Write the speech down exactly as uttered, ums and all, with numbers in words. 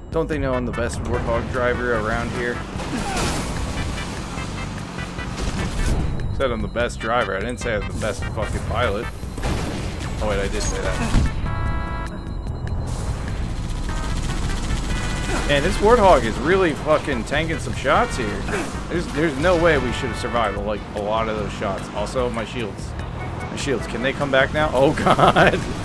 Don't they know I'm the best Warthog driver around here? Said I'm the best driver. I didn't say I'm the best fucking pilot. Oh wait, I did say that. Man, this Warthog is really fucking tanking some shots here. There's there's no way we should have survived like a lot of those shots. Also, my shields. My shields. Can they come back now? Oh god.